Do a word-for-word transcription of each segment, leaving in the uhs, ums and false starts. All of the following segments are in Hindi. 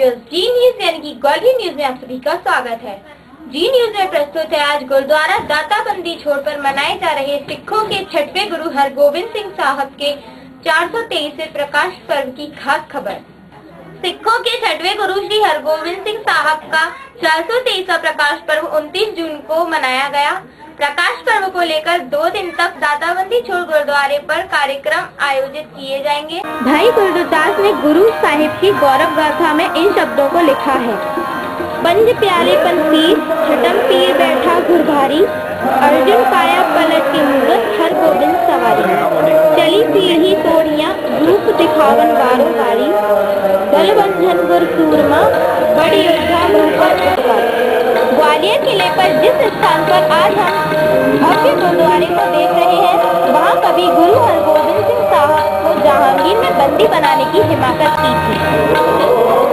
न्यूज जी न्यूज यानी कि ग्वालियर न्यूज में आप सभी का स्वागत है। जी न्यूज में प्रस्तुत है आज गुरुद्वारा दाताबंदी छोड़ पर मनाए जा रहे सिखों के छठवें गुरु हरगोविंद सिंह साहब के चार सौ तेईसवें प्रकाश पर्व की खास खबर। सिखों के छठवें गुरु श्री हरगोविंद सिंह साहब का चार सौ तेईसवां प्रकाश पर्व उनतीस जून को मनाया गया। प्रकाश पर्व को लेकर दो दिन तक दाताबंदी छोड़ गुरुद्वारे पर कार्यक्रम आयोजित किए जाएंगे। भाई गुरदास ने गुरु साहिब की गौरव गाथा में इन शब्दों को लिखा है। पंज प्यारे पंतीर छठम पीर बैठा घुरभारी, अर्जुन पाया पलट के मुगत हरगोविंद सवारी, चली पीढ़ी तोड़िया रूप दिखावन वारो वारी, बलबंधन गुर सूरमा बड़ी योद्धा ग्वालियर किले पर जिस स्थान पर आज हम भव्य गुरुद्वारे को देख रहे हैं, वहाँ कभी गुरु हरगोविंद सिंह साहब को जहांगीर में बंदी बनाने की हिमाकत की थी।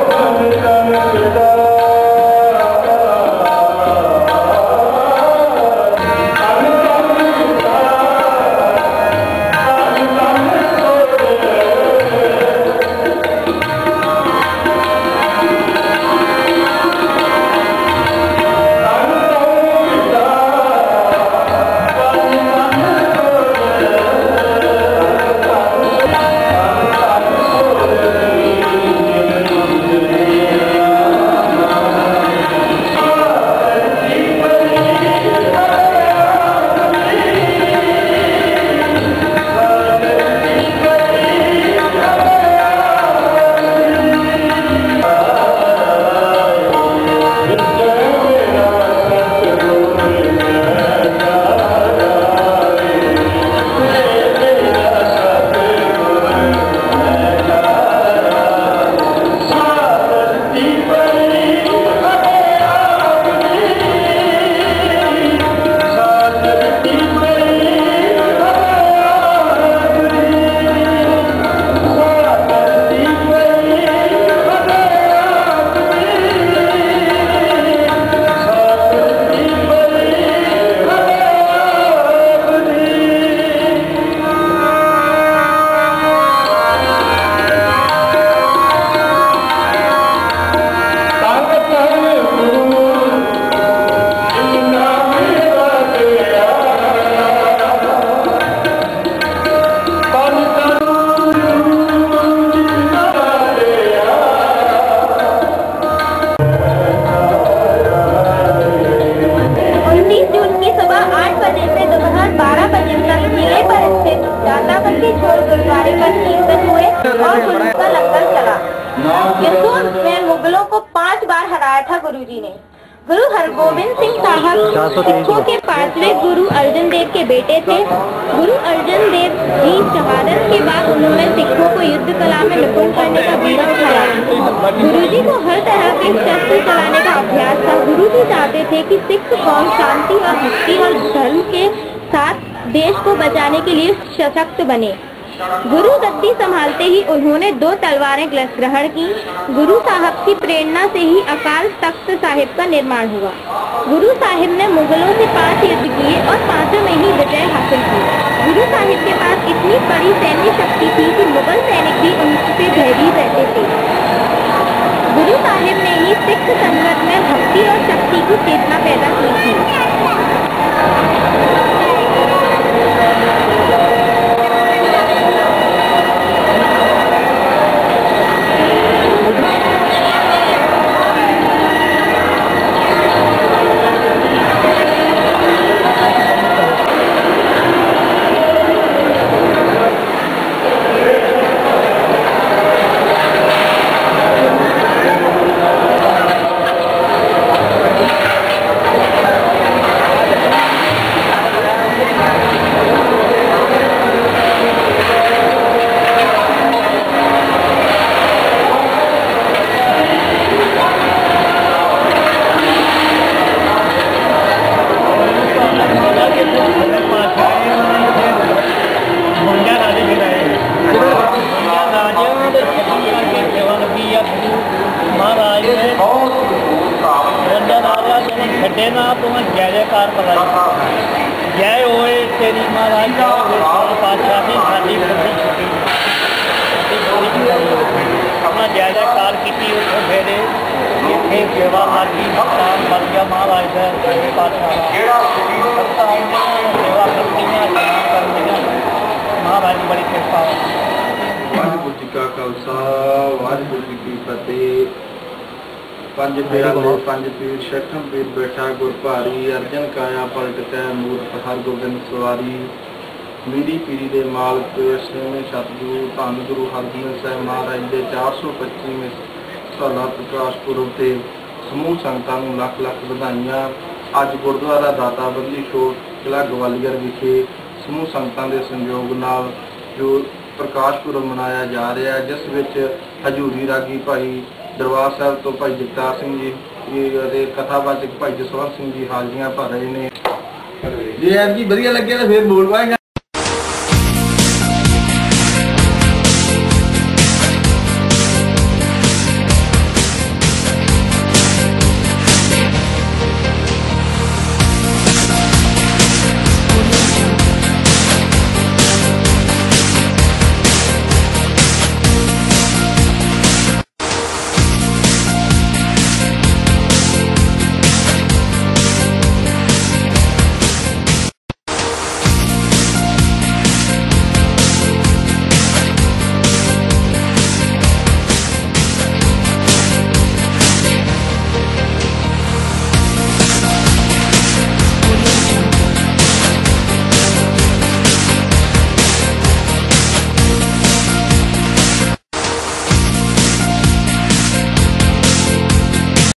दाताबंदी छोड़ गुरुद्वारे पर कीर्तन हुए और गुरु का लंगर चला। यसूर में मुगलों को पांच बार हराया था गुरुजी ने। गुरु हरगोविंद सिंह साहब सिखों के पांचवें गुरु अर्जन देव के बेटे थे। गुरु अर्जन देव जी शहादत के बाद उन्होंने सिखों को युद्ध कला में निपुण करने का बीड़ा उठाया। गुरुजी को हर तरह के शस्त्र चलाने का अभ्यास था। गुरुजी चाहते थे कि सिख कौम शांति और भक्ति और धर्म के साथ देश को बचाने के लिए सशक्त बने। गुरु गद्दी संभालते ही उन्होंने दो तलवारें ग्रहण की। गुरु साहब की प्रेरणा से ही अकाल तख्त साहिब का निर्माण हुआ। गुरु साहिब ने मुगलों से पांच युद्ध किए और पांचों में ही विजय हासिल की। गुरु साहिब के पास इतनी बड़ी सैन्य शक्ति थी कि मुगल सैनिक भी उनसे भयभीत रहते थे। गुरु साहिब ने ही सिख संगत में भक्ति और शक्ति की चेतना पैदा की थी। छे ना तो मैं जय जयकार पलाई जय होए तेरी महाराज पातशाह की साड़ी बड़ी छुट्टी अपना जय जयकार की। फिर ਇੱਥੇ ਸੇਵਾ ਸਾਡੀ ਸਤਾਨ ਬਣ ਗਿਆ ਮਹਾਰਾਜ ਦਾ ਸਾਡੇ ਪਾਤਸ਼ਾਹ ਸੇਵਾ ਕਰਨੀਆਂ ਕਰਨੀਆਂ ਮਹਾਰਾਜ ਦੀ ਬੜੀ ਕਿਰਪਾ ਵਾਹਿਗੁਰੂ ਜੀ ਕਾ ਖਾਲਸਾ ਵਾਹਿਗੁਰੂ ਜੀ ਕੀ ਫਤਿਹ। ਪੰਜ ਪਿਆਰੇ ਪੰਜ ਪੀਰ ਛਠਮ ਪੀਰ ਬੈਠਾ ਗੁਰ ਭਾਰੀ ਅਰਜਨ ਕਾਇਆ ਪਲਟ ਕੈ ਮੂਰਤ ਹਰਗੋਬਿੰਦ ਸਵਾਰੀ ਮੇਰੀ ਪੀਰੀ ਦੇ ਮਾਲਕ ਛੇਵੇਂ ਸਤਿਗੁਰੂ ਧੰਨ ਗੁਰੂ ਹਰਗੋਬਿੰਦ ਸਾਹਿਬ ਮਹਾਰਾਜ ਦੇ ਚਾਰ ਸੌ ਪੱਚੀਵੇਂ ਸਾਲਾ ਪ੍ਰਕਾਸ਼ ਪੁਰਬ ਤੇ ਸਮੂਹ ਸੰਗਤਾਂ ਨੂੰ ਲੱਖ ਲੱਖ ਵਧਾਈਆਂ। ਅੱਜ ਗੁਰਦੁਆਰਾ ਦਾਤਾ ਬੰਦੀ ਛੋਟ ਜ਼ਿਲ੍ਹਾ ਗਵਾਲੀਅਰ ਵਿਖੇ ਸਮੂਹ ਸੰਗਤਾਂ ਦੇ ਸੰਯੋਗ ਨਾਲ ਜੋ ਪ੍ਰਕਾਸ਼ ਪੁਰਬ ਮਨਾਇਆ ਜਾ ਰਿਹਾ ਹੈ, ਜਿਸ ਵਿੱਚ ਹਜ਼ੂਰੀ ਰਾਗੀ ਭਾਈ ਦਰਬਾਰ ਸਾਹਿਬ ਤੋਂ ਭਾਈ ਜਗਤਾਰ ਸਿੰਘ ਜੀ ਅਤੇ ਕਥਾਵਾਚਕ ਭਾਈ ਜਸਵੰਤ ਸਿੰਘ ਜੀ ਹਾਜ਼ਰੀਆਂ ਭਰ ਰਹੇ ਨੇ। ਜੇ ਐਤਕੀ ਵਧੀਆ ਲੱਗਿਆ ਤਾਂ ਫਿਰ ਬੋਲ ਪਾਏਗਾ।